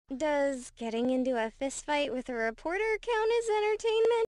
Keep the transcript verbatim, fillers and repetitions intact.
Does getting into a fistfight with a reporter count as entertainment?